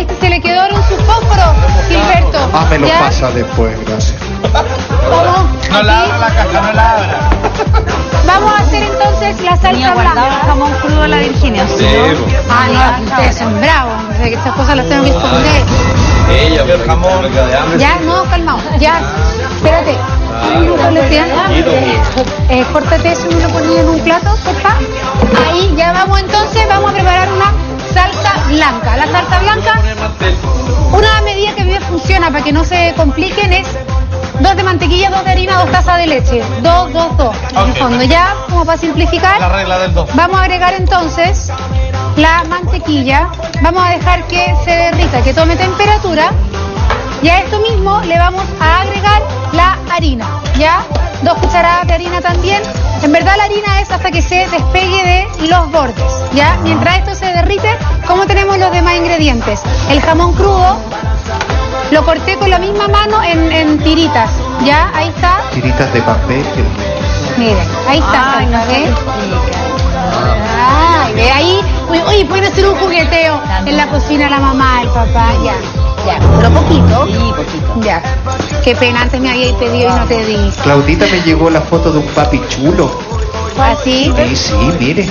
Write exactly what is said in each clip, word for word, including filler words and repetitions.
Ahí se le quedaron sus fósforos, Gilberto. Ah, me lo ¿Ya? pasa después, gracias. Vamos, No la abra la caja, no la abra. vamos a hacer entonces la Tenía salsa guardado el blanca. jamón crudo a la Virginia. Sí, pues. Ah, no, ustedes son bravos. O sea, que estas cosas las tengo que esconder. Ella, el jamón. Ya, no, calmado. Ya, espérate. Eh, córtate eso y me lo ponía en un plato, porfa. Ahí ya vamos entonces, vamos a preparar una salsa blanca. La salsa blanca, una medida que a mí me funciona para que no se compliquen es dos de mantequilla, dos de harina, dos tazas de leche. Dos, dos, dos. En el Ok. fondo, ya, como para simplificar. La regla del dos. Vamos a agregar entonces la mantequilla. Vamos a dejar que se derrita, que tome temperatura. Y a esto mismo le vamos a agregar la harina, ¿ya? Dos cucharadas de harina también. En verdad la harina es hasta que se despegue de los bordes, ¿ya? Mientras esto se derrite, ¿cómo tenemos los demás ingredientes? El jamón crudo lo corté con la misma mano en, en tiritas, ¿ya? Ahí está. Tiritas de papel. Miren, ahí está. Ay, no salsa, se ¿ves? explica. Ay, ve ahí. Uy, uy, pueden hacer un jugueteo en la cocina la mamá, el papá, ya. Ya, pero poquito. Sí, poquito. Ya. Qué pena, antes me había pedido y no te di. Claudita me llegó la foto de un papi chulo. Así. Sí, sí, mire.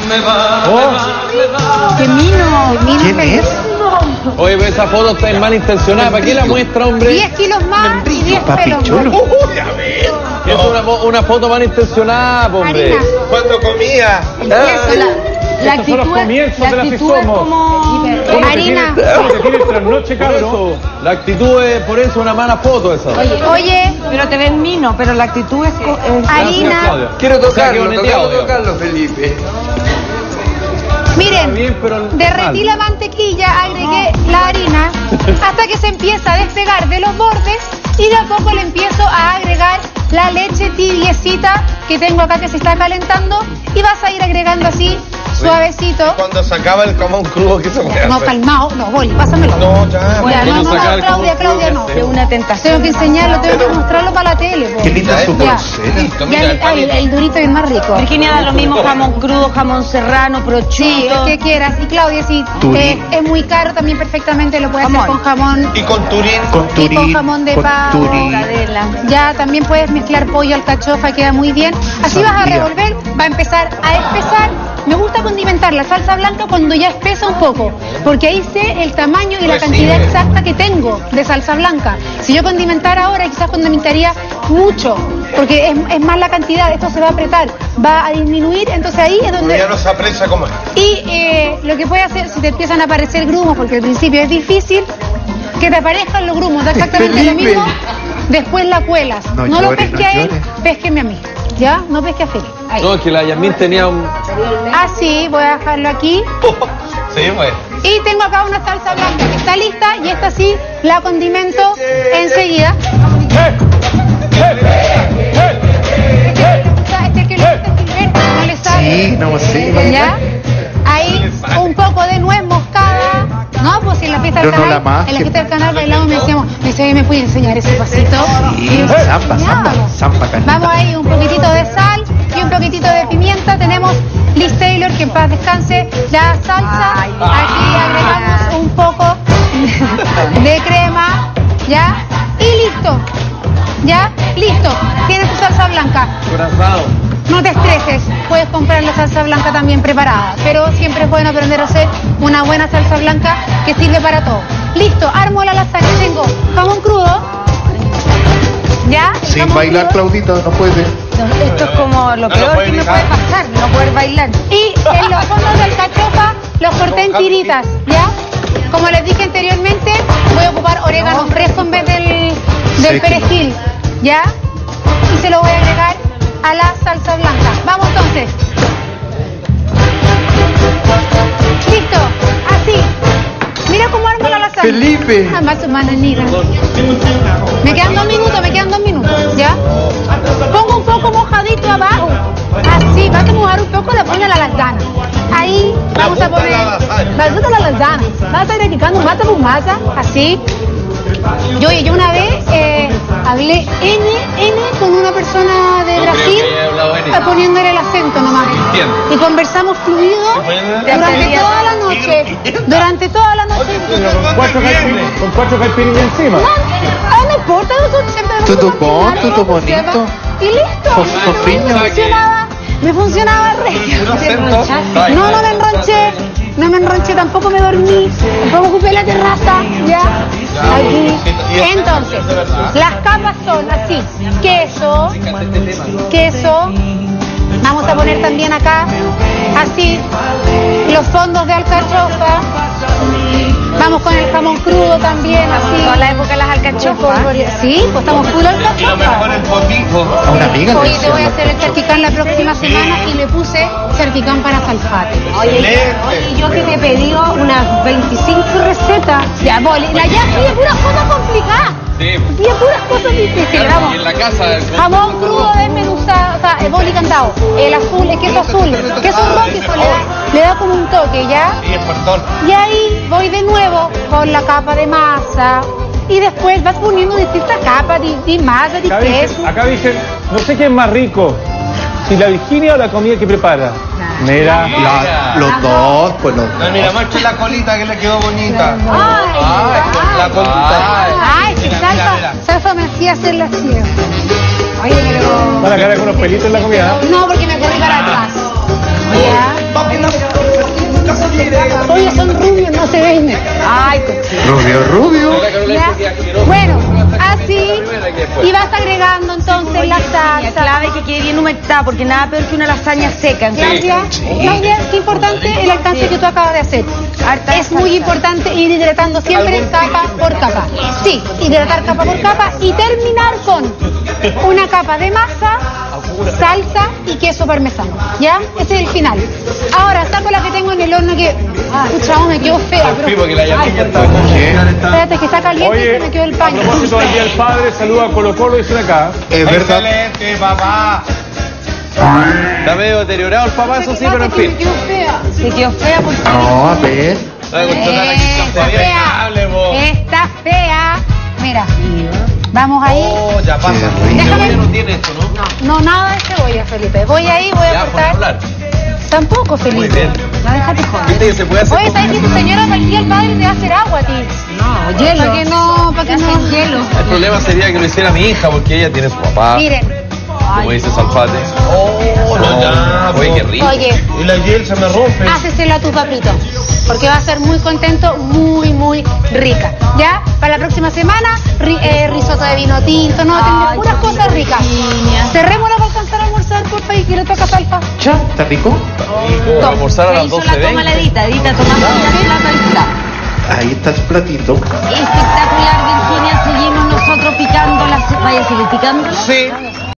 ¡Qué mino! Mino ¿Quién feliz. es? Oye, pero esa foto está malintencionada. ¿Para qué la muestra, hombre? diez kilos más y diez Papi pelos. chulo. Es una, mo- una foto malintencionada, po, hombre. Harina. ¿Cuánto comía? Eso, la, La actitud, es, la actitud es como... harina. Que tiene trasnoche, Por cabrón. eso, la actitud es por eso una mala foto esa. Oye, oye, Pero te ven mino, pero la actitud es... co- es- harina. Claudia. Quiero O sea, tocarlo, que tocarlo, boneteado, tocarlo, Felipe. Miren, Está bien, pero derretí mal. la mantequilla, agregué la harina hasta que se empieza a despegar de los bordes y de a poco le empiezo a agregar la leche tibiecita que tengo acá que se está calentando y vas a ir agregando así suavecito. Cuando se acaba el jamón crudo, ¿qué se puede No, hacer? calmado, no, Boli, pásamelo. No, ya. Ya, no, no, sacar no, el Claudia, jamón Claudia, crudo no. que Es una tentación. Tengo que enseñarlo, tengo que mostrarlo para la tele. po. Qué linda su Ya. bolsera. Listo, Ya mira, el, el el, palito. el durito es más rico. Virginia da lo mismo jamón crudo, jamón serrano, prosciutto. Sí, el que quieras. Y Claudia, si Turín. eh, es muy caro, también perfectamente lo puedes hacer Jamón. con jamón. Y con turín. Con Y con turín. jamón de con pavo. turín. Mortadela. Ya también puedes mezclar pollo alcachofa, queda muy bien. Así vas a Sandía. revolver, va a empezar a espesar. Me gusta condimentar la salsa blanca cuando ya espesa un poco, porque ahí sé el tamaño y la cantidad exacta que tengo de salsa blanca. Si yo condimentara ahora, quizás condimentaría mucho, porque es, es más la cantidad, esto se va a apretar, va a disminuir, entonces ahí es Pero donde... ya no se aprecia como es. Y eh, lo que puede hacer, si te empiezan a aparecer grumos, porque al principio es difícil, que te aparezcan los grumos, da exactamente lo Felipe. mismo, después la cuelas. No No, lo llores, pesque no a él, llores. pésqueme a mí, ¿ya? No pesque a Felipe. Ahí. No, es que la Yasmín tenía un... Así, voy a dejarlo aquí. Sí, pues. Y tengo acá una salsa blanca que está lista y esta sí la condimento enseguida. Este que lo gusta es Gilberto, no le sabe. Sí, no sé. ¿Ya? Ahí un poco de nuez moscada. No, pues si en la fiesta del Pero no canal, la más, en la que- fiesta del canal bailamos me decíamos, me decía, ¿me puede enseñar ese pasito? Sí, Y yo, zamba, ya, zamba, vamos. zamba, canita. Vamos ahí, un poquitito de sal y un poquitito de pimienta. Tenemos Liz Taylor, que en paz descanse, la salsa. Aquí agregamos un poco de crema, ¿ya? Y listo, ¿ya? Listo, tienes tu salsa blanca. Corazado. No te estreses, puedes comprar la salsa blanca también preparada, pero siempre es bueno aprender a hacer una buena salsa blanca que sirve para todo. Listo, armo la lasaña, tengo jamón crudo, ¿ya? Sin Jamón bailar, crudo. Claudita, no puede. Esto es como lo No lo peor puede que me dejar. puede pasar, no poder bailar. Y en los fondos del cachofa los corté en tiritas, ¿ya? Como les dije anteriormente, voy a ocupar orégano fresco en vez del, del Séquimo. perejil, ¿ya? Y se lo voy a agregar a la salsa blanca. Vamos entonces. Listo, así. Mira cómo armo la lasaña. Felipe. Ah, más o menos, mira. Me quedan dos minutos, me quedan dos minutos, ¿ya? Pongo un poco mojadito abajo. Así, vas a mojar un poco, le pones la lasaña. Ahí vamos a gusta poner. la lasaña. Me gusta la lasaña. Vas a ir picando masa por masa, así. Yo, oye, yo una vez eh, hablé N, N con una persona de No creo Brasil, que haya hablado N. eh, poniéndole el acento nomás. Entiendo. Y conversamos fluido durante toda la noche. Durante toda la noche. Con cuatro caipirinhas, con cuatro caipirinhas encima. No, ah, no importa, nosotros siempre nos Tudo vamos a bom, cocinar, tudo vamos a hacer- bonito. Y listo. Fo- fofinho. Me funcionaba, me funcionaba re. acento. No, no me enronché, no me enronché, tampoco me dormí, tampoco ocupé la terraza, ya, aquí. Entonces, las capas son así, queso, queso, vamos a poner también acá, así, los fondos de alcachofa, vamos con el jamón crudo también, así. Toda la época de las alcachofas. Sí, pues estamos full Y lo mejor alcachofa. el potico. A una amiga le Oye, te voy a decía hacer el cerquicán la próxima semana y le puse cerquicán para salfate. Excelente. Oye, yo que te he pedido unas veinticinco recetas. Ya, Boli, la ya pide puras cosas complicadas. Sí. Pide puras cosas difíciles. Claro, Vamos. y en la casa. con- Jamón crudo desmenuzado, o sea, el boli cantado. El azul, el queso azul. Queso rojo, eso le da, le da como un toque, ¿ya? Y el portón. Y ahí voy de nuevo con la capa de masa. Y después vas poniendo distintas capas de, de masa, de Acá queso. dicen, acá dicen, no sé qué es más rico, si la Virginia o la comida que prepara. Mira, La- los dos, pues los No, mira, dos. muestre la colita que le quedó bonita. Ay, Ay, la colita. Ay, si Mira, Salsa, mira, Salsa me hacía hacer la ciega. Oye, pero... van a quedar con unos pelitos en la comida. ¿eh? No, porque me corrí para atrás. Ya. Oye, son rubios, no se ven. Ay, Rubio, rubio. La Carola ya. dice que es asqueroso. Bueno, así. Y vas agregando entonces la La salsa. clave es que quede bien humectada, porque nada peor que una lasaña seca. Entonces, Claudia, Claudia, qué importante el alcance que tú acabas de hacer. Harta Es muy salsa. importante ir hidratando siempre capa por capa. Sí, hidratar capa por capa y terminar con una capa de masa, salsa y queso parmesano. ¿Ya? Ese es el final. Ahora saco la que tengo en el horno que... Ah, pucha, me quedó fea, Sí, pero... porque la Yasmin ya está. Espérate, que está caliente y Oye, se me quedó el a paño. propósito del Día del Padre, saluda a Colo Colo, dicen acá. Es verdad. Excelente, papá. Está medio deteriorado el papá, eso sí, pero en Que me fin. quedó fea. se quedó fea porque... No, a ver. Ay, controlar aquí, Eh, Está está bien. fea. hable, vos. Está fea. Mira, vamos ahí. Oh, ya pasa. Qué rico. Déjame. Ya no tiene esto, ¿no? No, nada de cebolla, Felipe. Voy ahí, voy a Ya, por cortar. hablar. Tampoco, Felipe. Muy bien. No, déjate joder. Viste que se puede hacer. Oye, ¿sabes que tu señora para el día del padre te va a hacer agua a ti? No, hielo. Para que no, para que no. hielo. El problema sería que lo hiciera mi hija, porque ella tiene su papá, Miren, como dice Salfate. Oh, no, ya. Oye, po. qué rico. oye, Y la hiel se me rompe. hácesela a tu papito, porque va a ser muy contento, muy, muy rica. ¿Ya? Para la próxima semana, ri- eh, risotto de vino tinto, no, tendré Ay, puras qué cosas ricas. niña. Cerrémosla para alcanzar a almorzar, porfa, y que le toca salpa. Cha, ¿está rico? Rico, almorzar a Se las hizo doce la toma la veinte. Edita, Edita, tomamos la plata. Ahí está su platito. Espectacular, Virginia. Seguimos nosotros picando las... Vaya a seguir picando. Sí.